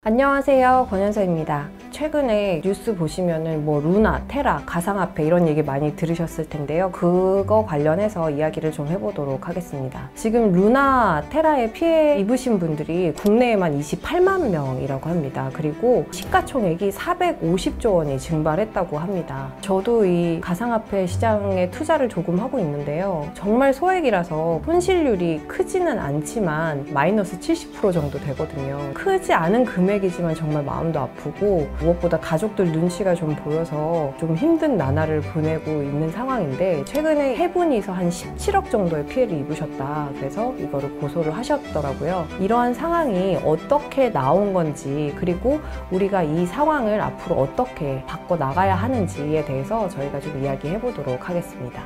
안녕하세요, 권현서입니다. 최근에 뉴스 보시면은 루나, 테라, 가상화폐 이런 얘기 많이 들으셨을 텐데요. 그거 관련해서 이야기를 좀 해보도록 하겠습니다. 지금 루나, 테라에 피해 입으신 분들이 국내에만 28만 명이라고 합니다. 그리고 시가총액이 450조 원이 증발했다고 합니다. 저도 이 가상화폐 시장에 투자를 조금 하고 있는데요. 정말 소액이라서 손실률이 크지는 않지만 마이너스 70% 정도 되거든요. 크지 않은 금액이지만 정말 마음도 아프고 무엇보다 가족들 눈치가 좀 보여서 좀 힘든 나날을 보내고 있는 상황인데, 최근에 세 분이서 한 17억 정도의 피해를 입으셨다. 그래서 이거를 고소를 하셨더라고요. 이러한 상황이 어떻게 나온 건지, 그리고 우리가 이 상황을 앞으로 어떻게 바꿔 나가야 하는지에 대해서 저희가 좀 이야기해 보도록 하겠습니다.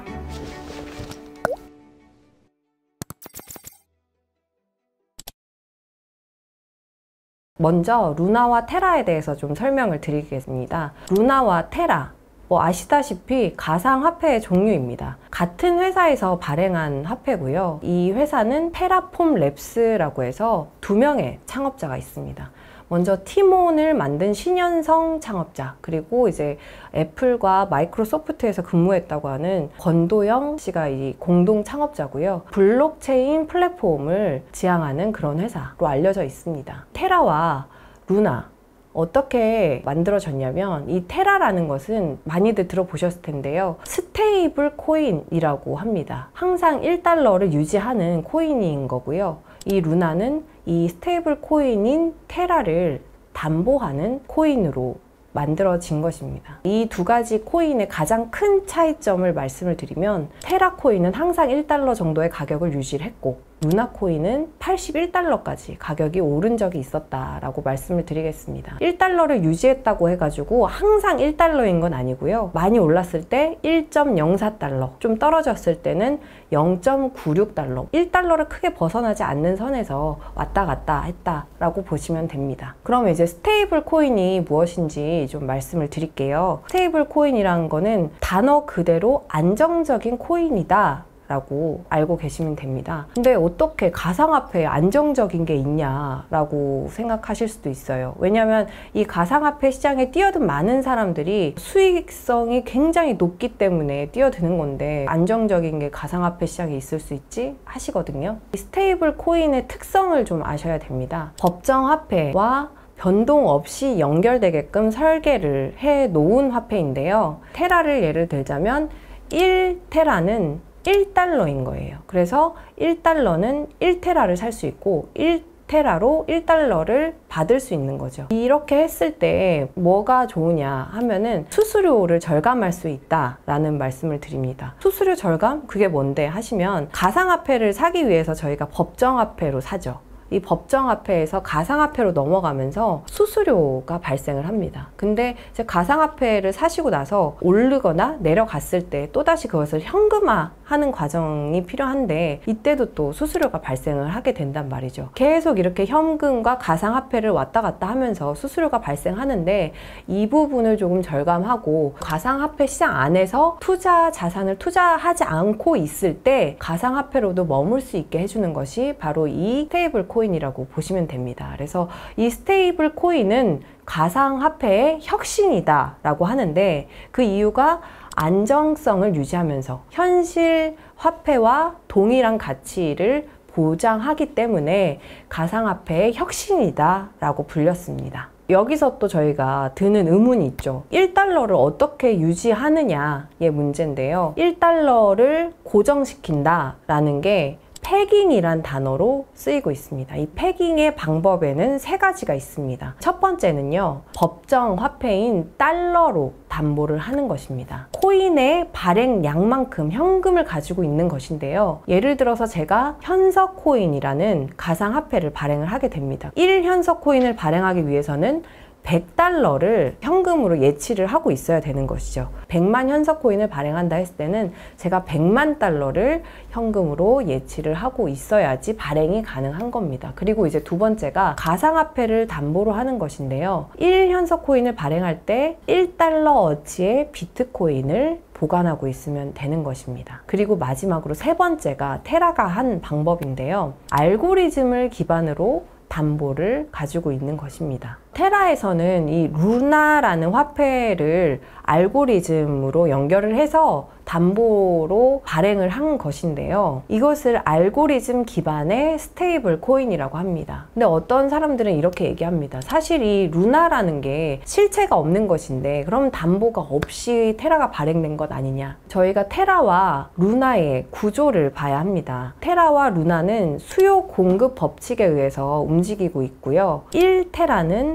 먼저 루나와 테라에 대해서 좀 설명을 드리겠습니다. 루나와 테라, 아시다시피 가상화폐의 종류입니다. 같은 회사에서 발행한 화폐고요. 이 회사는 테라폼 랩스라고 해서 2명의 창업자가 있습니다. 먼저 티몬을 만든 신현성 창업자, 그리고 이제 애플과 마이크로소프트에서 근무했다고 하는 권도영 씨가 이 공동 창업자고요. 블록체인 플랫폼을 지향하는 그런 회사로 알려져 있습니다. 테라와 루나, 어떻게 만들어졌냐면, 이 테라라는 것은 많이들 들어보셨을 텐데요. 스테이블 코인이라고 합니다. 항상 1달러를 유지하는 코인인 거고요. 이 루나는 이 스테이블 코인인 테라를 담보하는 코인으로 만들어진 것입니다. 이 두 가지 코인의 가장 큰 차이점을 말씀을 드리면, 테라 코인은 항상 1달러 정도의 가격을 유지를 했고, 루나 코인은 81달러까지 가격이 오른 적이 있었다라고 말씀을 드리겠습니다. 1달러를 유지했다고 해가지고 항상 1달러인 건 아니고요. 많이 올랐을 때 1.04달러, 좀 떨어졌을 때는 0.96달러, 1달러를 크게 벗어나지 않는 선에서 왔다 갔다 했다라고 보시면 됩니다. 그럼 이제 스테이블 코인이 무엇인지 좀 말씀을 드릴게요. 스테이블 코인이라는 거는 단어 그대로 안정적인 코인이다 라고 알고 계시면 됩니다. 근데 어떻게 가상화폐에 안정적인 게 있냐라고 생각하실 수도 있어요. 왜냐하면 이 가상화폐 시장에 뛰어든 많은 사람들이 수익성이 굉장히 높기 때문에 뛰어드는 건데, 안정적인 게 가상화폐 시장에 있을 수 있지 하시거든요. 이 스테이블 코인의 특성을 좀 아셔야 됩니다. 법정 화폐와 변동 없이 연결되게끔 설계를 해 놓은 화폐인데요. 테라를 예를 들자면 1테라는 1달러인 거예요. 그래서 1달러는 1테라를 살 수 있고 1테라로 1달러를 받을 수 있는 거죠. 이렇게 했을 때 뭐가 좋으냐 하면은 수수료를 절감할 수 있다라는 말씀을 드립니다. 수수료 절감? 그게 뭔데 하시면, 가상화폐를 사기 위해서 저희가 법정화폐로 사죠. 이 법정화폐에서 가상화폐로 넘어가면서 수수료가 발생을 합니다. 근데 이제 가상화폐를 사시고 나서 오르거나 내려갔을 때 또다시 그것을 현금화하는 과정이 필요한데, 이때도 또 수수료가 발생을 하게 된단 말이죠. 계속 이렇게 현금과 가상화폐를 왔다 갔다 하면서 수수료가 발생하는데, 이 부분을 조금 절감하고 가상화폐 시장 안에서 자산을 투자하지 않고 있을 때 가상화폐로도 머물 수 있게 해주는 것이 바로 이 스테이블 코인이라고 보시면 됩니다. 그래서 이 스테이블 코인은 가상화폐의 혁신이다 라고 하는데, 그 이유가 안정성을 유지하면서 현실 화폐와 동일한 가치를 보장하기 때문에 가상화폐의 혁신이다 라고 불렸습니다. 여기서 또 저희가 드는 의문이 있죠. 1달러를 어떻게 유지하느냐의 문제인데요. 1달러를 고정시킨다 라는 게 패깅이란 단어로 쓰이고 있습니다. 이 패깅의 방법에는 3가지가 있습니다. 첫 번째는요, 법정 화폐인 달러로 담보를 하는 것입니다. 코인의 발행량만큼 현금을 가지고 있는 것인데요. 예를 들어서 제가 현석 코인이라는 가상화폐를 발행을 하게 됩니다. 1현석 코인을 발행하기 위해서는 100달러를 현금으로 예치를 하고 있어야 되는 것이죠. 100만 현석 코인을 발행한다 했을 때는 제가 100만 달러를 현금으로 예치를 하고 있어야지 발행이 가능한 겁니다. 그리고 이제 두 번째가 가상화폐를 담보로 하는 것인데요. 1현석 코인을 발행할 때 1달러어치의 비트코인을 보관하고 있으면 되는 것입니다. 그리고 마지막으로 세 번째가 테라가 한 방법인데요. 알고리즘을 기반으로 담보를 가지고 있는 것입니다. 테라에서는 이 루나라는 화폐를 알고리즘으로 연결을 해서 담보로 발행을 한 것인데요. 이것을 알고리즘 기반의 스테이블 코인이라고 합니다. 근데 어떤 사람들은 이렇게 얘기합니다. 사실 이 루나라는 게 실체가 없는 것인데 그럼 담보가 없이 테라가 발행된 것 아니냐. 저희가 테라와 루나의 구조를 봐야 합니다. 테라와 루나는 수요 공급 법칙에 의해서 움직이고 있고요. 1테라는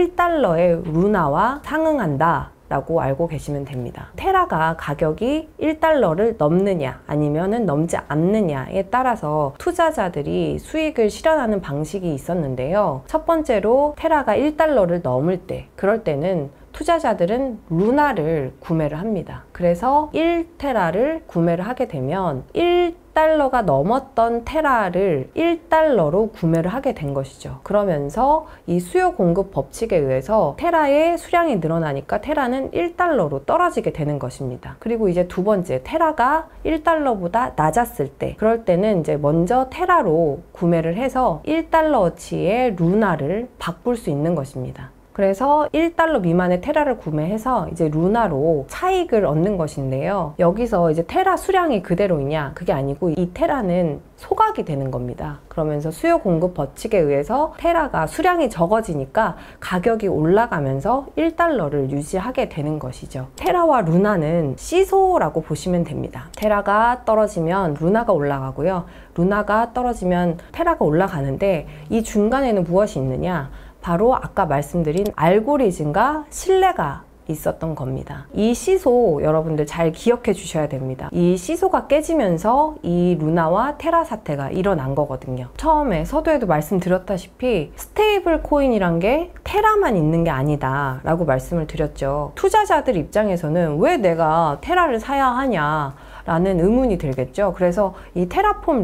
1달러의 루나와 상응한다 라고 알고 계시면 됩니다. 테라가 가격이 1달러를 넘느냐 아니면은 넘지 않느냐에 따라서 투자자들이 수익을 실현하는 방식이 있었는데요. 첫 번째로 테라가 1달러를 넘을 때, 그럴 때는 투자자들은 루나를 구매를 합니다. 그래서 1테라를 구매를 하게 되면 1달러가 넘었던 테라를 1달러로 구매를 하게 된 것이죠. 그러면서 이 수요 공급 법칙에 의해서 테라의 수량이 늘어나니까 테라는 1달러로 떨어지게 되는 것입니다. 그리고 이제 두 번째, 테라가 1달러보다 낮았을 때, 그럴 때는 이제 먼저 테라로 구매를 해서 1달러어치의 루나를 바꿀 수 있는 것입니다. 그래서 1달러 미만의 테라를 구매해서 이제 루나로 차익을 얻는 것인데요. 여기서 이제 테라 수량이 그대로이냐? 그게 아니고 이 테라는 소각이 되는 겁니다. 그러면서 수요 공급 법칙에 의해서 테라가 수량이 적어지니까 가격이 올라가면서 1달러를 유지하게 되는 것이죠. 테라와 루나는 시소라고 보시면 됩니다. 테라가 떨어지면 루나가 올라가고요. 루나가 떨어지면 테라가 올라가는데 이 중간에는 무엇이 있느냐? 바로 아까 말씀드린 알고리즘과 신뢰가 있었던 겁니다. 이 시소 여러분들 잘 기억해 주셔야 됩니다. 이 시소가 깨지면서 이 루나와 테라 사태가 일어난 거거든요. 처음에 서두에도 말씀드렸다시피 스테이블 코인이란 게 테라만 있는 게 아니다 라고 말씀을 드렸죠. 투자자들 입장에서는 왜 내가 테라를 사야 하냐 라는 의문이 들겠죠. 그래서 이 테라폼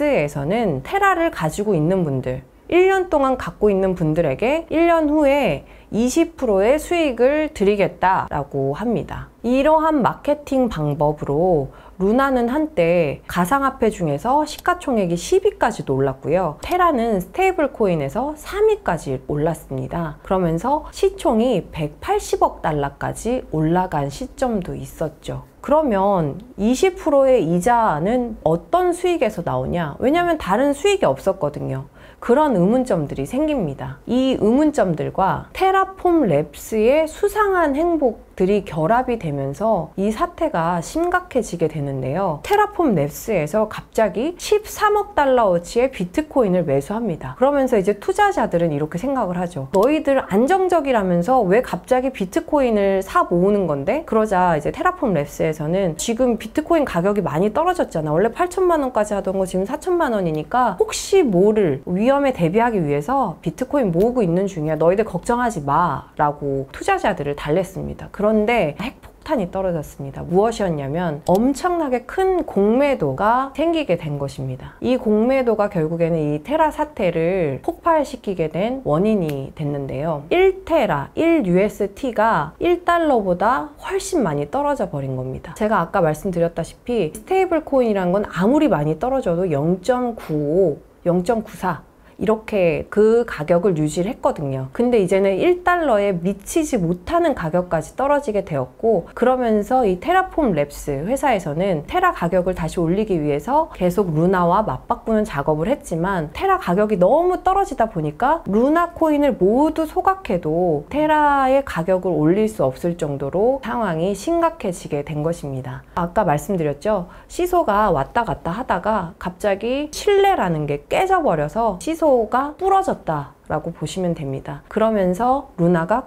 랩스에서는 테라를 가지고 있는 분들, 1년 동안 갖고 있는 분들에게 1년 후에 20%의 수익을 드리겠다라고 합니다. 이러한 마케팅 방법으로 루나는 한때 가상화폐 중에서 시가총액이 10위까지도 올랐고요. 테라는 스테이블 코인에서 3위까지 올랐습니다. 그러면서 시총이 180억 달러까지 올라간 시점도 있었죠. 그러면 20%의 이자는 어떤 수익에서 나오냐? 왜냐하면 다른 수익이 없었거든요. 그런 의문점들이 생깁니다. 이 의문점들과 테라폼 랩스의 수상한 행복들이 결합이 되면서 이 사태가 심각해지게 되는데요. 테라폼 랩스에서 갑자기 13억 달러어치의 비트코인을 매수합니다. 그러면서 이제 투자자들은 이렇게 생각을 하죠. 너희들 안정적이라면서 왜 갑자기 비트코인을 사 모으는 건데? 그러자 이제 테라폼 랩스에서는 지금 비트코인 가격이 많이 떨어졌잖아. 원래 8천만 원까지 하던 거 지금 4천만 원이니까 혹시 모를 위험에 대비하기 위해서 비트코인 모으고 있는 중이야. 너희들 걱정하지 마 라고 투자자들을 달랬습니다. 그런데 핵폭탄이 떨어졌습니다. 무엇이었냐면 엄청나게 큰 공매도가 생기게 된 것입니다. 이 공매도가 결국에는 이 테라 사태를 폭발시키게 된 원인이 됐는데요. 1테라, 1UST가 1달러보다 훨씬 많이 떨어져 버린 겁니다. 제가 아까 말씀드렸다시피 스테이블 코인이란 건 아무리 많이 떨어져도 0.95, 0.94 이렇게 그 가격을 유지를 했거든요. 근데 이제는 1달러에 미치지 못하는 가격까지 떨어지게 되었고, 그러면서 이 테라폼 랩스 회사에서는 테라 가격을 다시 올리기 위해서 계속 루나와 맞바꾸는 작업을 했지만 테라 가격이 너무 떨어지다 보니까 루나 코인을 모두 소각해도 테라의 가격을 올릴 수 없을 정도로 상황이 심각해지게 된 것입니다. 아까 말씀드렸죠. 시소가 왔다 갔다 하다가 갑자기 신뢰라는 게 깨져버려서 시소가 부러졌다 라고 보시면 됩니다. 그러면서 루나가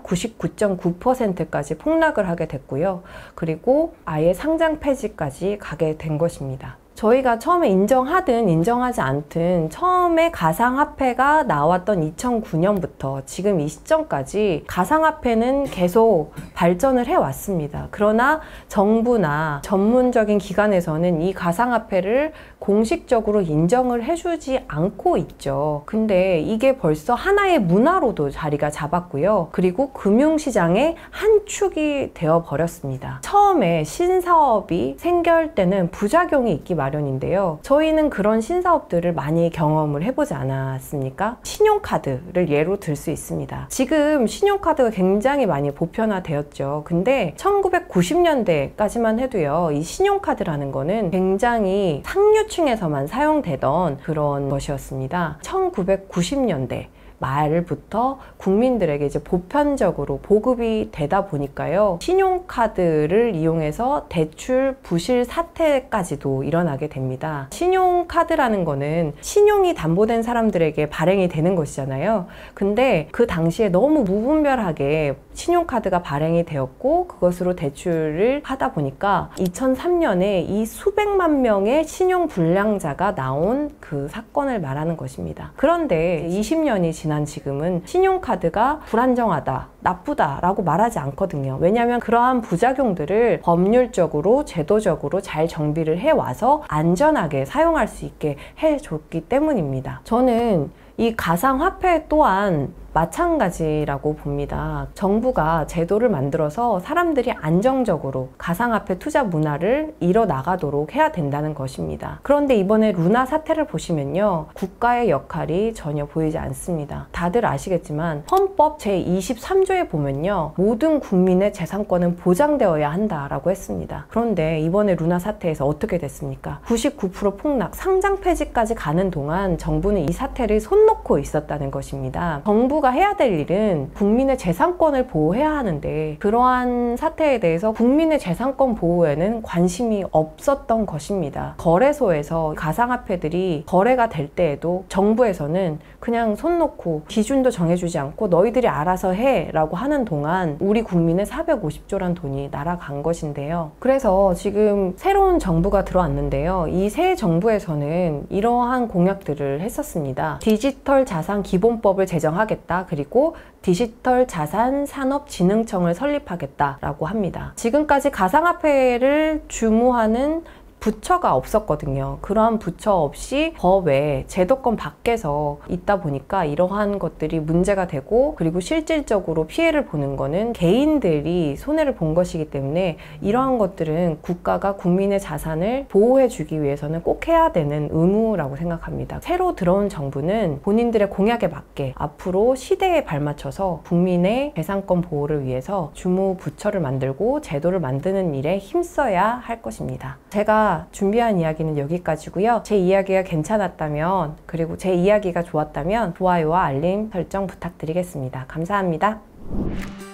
99.9%까지 폭락을 하게 됐고요. 그리고 아예 상장 폐지까지 가게 된 것입니다. 저희가 처음에 인정하든 인정하지 않든 처음에 가상화폐가 나왔던 2009년부터 지금 이 시점까지 가상화폐는 계속 발전을 해왔습니다. 그러나 정부나 전문적인 기관에서는 이 가상화폐를 공식적으로 인정을 해주지 않고 있죠. 근데 이게 벌써 하나의 문화로도 자리가 잡았고요. 그리고 금융시장의 한 축이 되어버렸습니다. 처음에 신사업이 생겨날 때는 부작용이 있기 마련입니다. 마련인데요. 저희는 그런 신사업들을 많이 경험을 해보지 않았습니까? 신용카드를 예로 들 수 있습니다. 지금 신용카드가 굉장히 많이 보편화되었죠. 근데 1990년대까지만 해도요, 이 신용카드라는 거는 굉장히 상류층에서만 사용되던 그런 것이었습니다. 1990년대 말부터 국민들에게 이제 보편적으로 보급이 되다 보니까요, 신용카드를 이용해서 대출 부실 사태까지도 일어나게 됩니다. 신용카드라는 거는 신용이 담보된 사람들에게 발행이 되는 것이잖아요. 근데 그 당시에 너무 무분별하게 신용카드가 발행이 되었고 그것으로 대출을 하다 보니까 2003년에 이 수백만 명의 신용불량자가 나온 그 사건을 말하는 것입니다. 그런데 20년이 지난 지금은 신용카드가 불안정하다, 나쁘다라고 말하지 않거든요. 왜냐하면 그러한 부작용들을 법률적으로, 제도적으로 잘 정비를 해와서 안전하게 사용할 수 있게 해줬기 때문입니다. 저는 이 가상화폐 또한 마찬가지라고 봅니다. 정부가 제도를 만들어서 사람들이 안정적으로 가상화폐 투자 문화를 이뤄나가도록 해야 된다는 것입니다. 그런데 이번에 루나 사태를 보시면요, 국가의 역할이 전혀 보이지 않습니다. 다들 아시겠지만 헌법 제23조에 보면요, 모든 국민의 재산권은 보장되어야 한다라고 했습니다. 그런데 이번에 루나 사태에서 어떻게 됐습니까? 99% 폭락, 상장 폐지까지 가는 동안 정부는 이 사태를 손 놓고 있었다는 것입니다. 정부가 해야 될 일은 국민의 재산권을 보호해야 하는데 그러한 사태에 대해서 국민의 재산권 보호에는 관심이 없었던 것입니다. 거래소에서 가상화폐들이 거래가 될 때에도 정부에서는 그냥 손 놓고 기준도 정해주지 않고 너희들이 알아서 해 라고 하는 동안 우리 국민의 450조란 돈이 날아간 것인데요. 그래서 지금 새로운 정부가 들어왔는데요, 이 새 정부에서는 이러한 공약들을 했었습니다. 디지털 자산 기본법을 제정하겠다, 그리고 디지털 자산 산업진흥청을 설립하겠다라고 합니다. 지금까지 가상화폐를 주무하는 부처가 없었거든요. 그러한 부처 없이 법외 제도권 밖에서 있다 보니까 이러한 것들이 문제가 되고, 그리고 실질적으로 피해를 보는 거는 개인들이 손해를 본 것이기 때문에 이러한 것들은 국가가 국민의 자산을 보호해 주기 위해서는 꼭 해야 되는 의무라고 생각합니다. 새로 들어온 정부는 본인들의 공약에 맞게 앞으로 시대에 발맞춰서 국민의 재산권 보호를 위해서 주무 부처를 만들고 제도를 만드는 일에 힘써야 할 것입니다. 제가 준비한 이야기는 여기까지고요. 제 이야기가 괜찮았다면, 그리고 제 이야기가 좋았다면 좋아요와 알림 설정 부탁드리겠습니다. 감사합니다.